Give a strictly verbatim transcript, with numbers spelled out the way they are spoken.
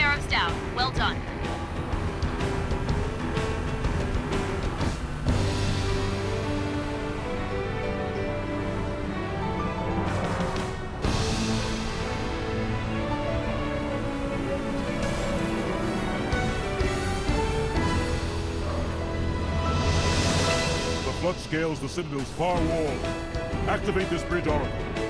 Arrows down. Well done. The flood scales the Citadel's far wall. Activate this bridge oracle.